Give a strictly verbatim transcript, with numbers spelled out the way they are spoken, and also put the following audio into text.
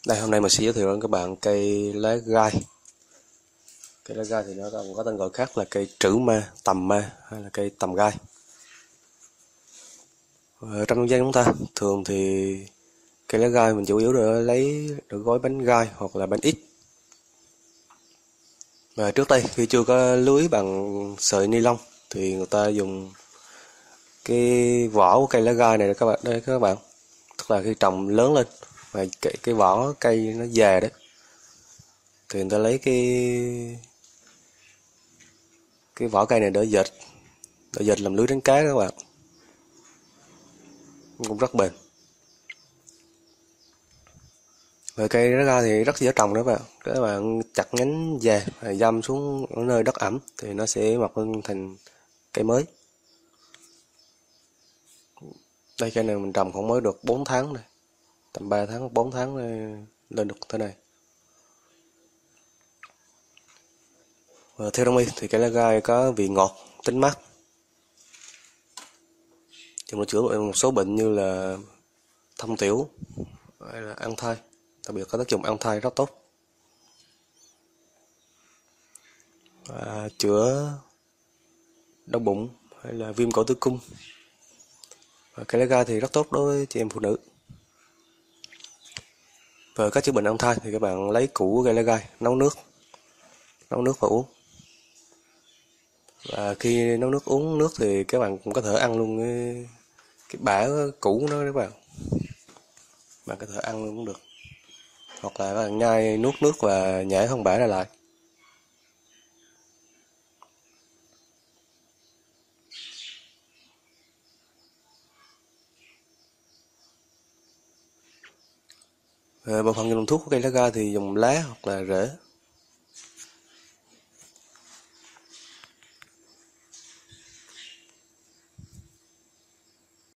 Đây, hôm nay mình sẽ giới thiệu đến các bạn cây lá gai. Cây lá gai thì nó còn có tên gọi khác là cây trữ ma, tầm ma hay là cây tầm gai. Ở trong dân gian chúng ta thường thì cây lá gai mình chủ yếu để lấy để gói bánh gai hoặc là bánh ít. Và trước đây khi chưa có lưới bằng sợi ni lông thì người ta dùng cái vỏ của cây lá gai này để các bạn đây các bạn, tức là khi trồng lớn lên và cái, cái vỏ cây nó già đấy thì người ta lấy cái cái vỏ cây này để dệt để dệt làm lưới đánh cá các bạn, cũng rất bền. Và cây lá gai thì rất dễ trồng đó các bạn, các bạn chặt nhánh già và dăm xuống ở nơi đất ẩm thì nó sẽ mọc lên thành cây mới. Đây, cây này mình trồng cũng mới được bốn tháng này, tầm ba tháng bốn tháng lên được thế này. Và theo đông y thì cây lá gai có vị ngọt, tính mát, dùng để chữa một số bệnh như là thông tiểu hay là ăn thai, đặc biệt có tác dụng ăn thai rất tốt, và chữa đau bụng hay là viêm cổ tử cung. Và cây lá gai thì rất tốt đối với chị em phụ nữ. Và các chữa bệnh ăn thai thì các bạn lấy củ của cây lá gai nấu nước nấu nước và uống. Và khi nấu nước uống nước thì các bạn cũng có thể ăn luôn cái, cái bã củ nó các bạn bạn có thể ăn luôn cũng được, hoặc là các bạn nhai nuốt nước và nhả không bã ra lại. Bộ phận dùng thuốc của cây lá gai thì dùng lá hoặc là rễ.